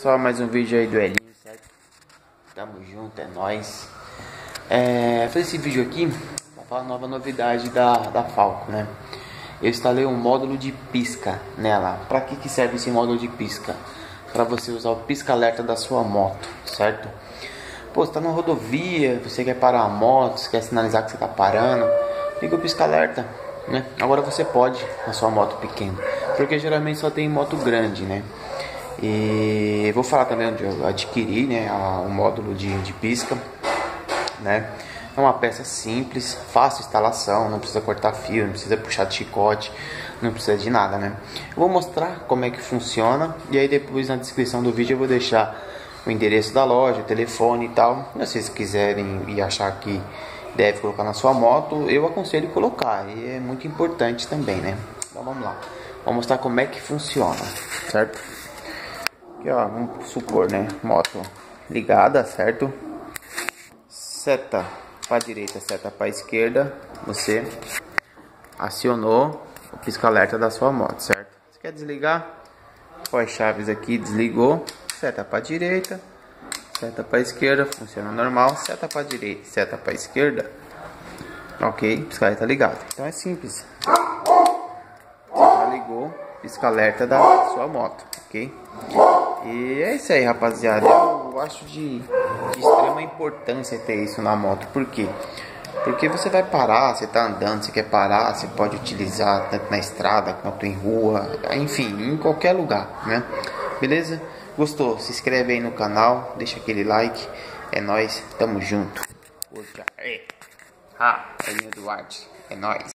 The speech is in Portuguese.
Só mais um vídeo aí do Elinho, certo? Tamo junto, é nóis. Fazer esse vídeo aqui pra falar nova novidade da Falco, né? Eu instalei um módulo de pisca nela. Pra que serve esse módulo de pisca? Pra você usar o pisca-alerta da sua moto, certo? Pô, você tá numa rodovia, você quer parar a moto, você quer sinalizar que você tá parando, liga o pisca-alerta, né? Agora você pode na sua moto pequena, porque geralmente só tem moto grande, né? E vou falar também onde eu adquiri, né, um módulo de pisca, né? É uma peça simples, fácil instalação, não precisa cortar fio, não precisa puxar de chicote, não precisa de nada, né? Eu vou mostrar como é que funciona e aí depois na descrição do vídeo eu vou deixar o endereço da loja, o telefone e tal. Se vocês quiserem e achar que deve colocar na sua moto, eu aconselho colocar, e é muito importante também, né? Então vamos lá, vou mostrar como é que funciona, certo? Aqui ó, vamos supor, né, moto ligada, certo? Seta para direita, seta para esquerda, você acionou o pisca-alerta da sua moto, certo? Você quer desligar? Põe as chaves aqui, desligou, seta para direita, seta para esquerda, funciona normal, seta para direita, seta para esquerda, ok, pisca-alerta ligado. Então é simples, você já ligou o pisca-alerta da sua moto, ok? E é isso aí, rapaziada. Eu acho de extrema importância ter isso na moto. Por quê? Porque você vai parar, você tá andando, você quer parar, você pode utilizar tanto na estrada quanto em rua, enfim, em qualquer lugar, né? Beleza? Gostou? Se inscreve aí no canal, deixa aquele like. É nóis, tamo junto. Elinho Duarte, é nóis.